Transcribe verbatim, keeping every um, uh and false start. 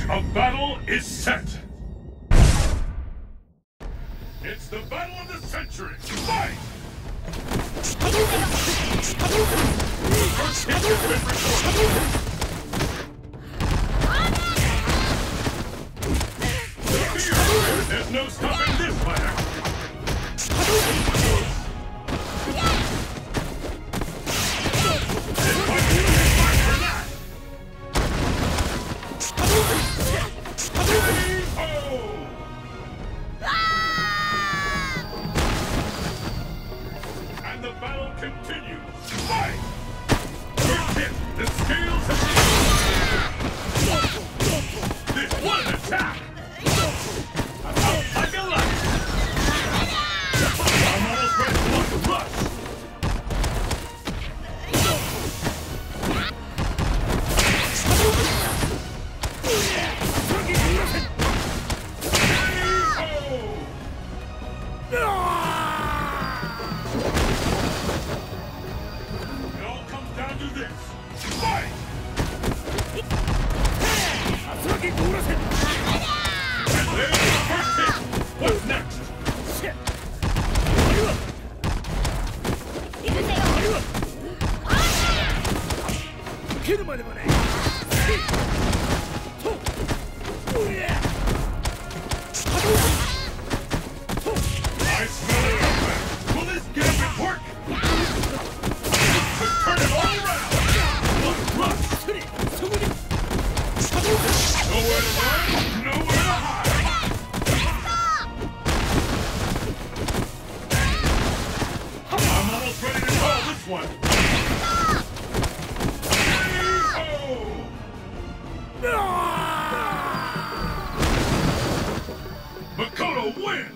A battle is set! It's the battle of the century! Fight! First hit has been recorded! There's no stopping this fighter! This fight is fight for that! And the battle continues! Fight! First hit! The scales have been... This one attack! Out like a light! I'm almost ready to launch a rush! It all comes down to this. Fight! And there's the first hit! What's next? I smell it somewhere! Will this gambit work? Let's turn it all around! One rush! Nowhere to run, nowhere to hide! I'm almost ready to call this one! Makoto wins!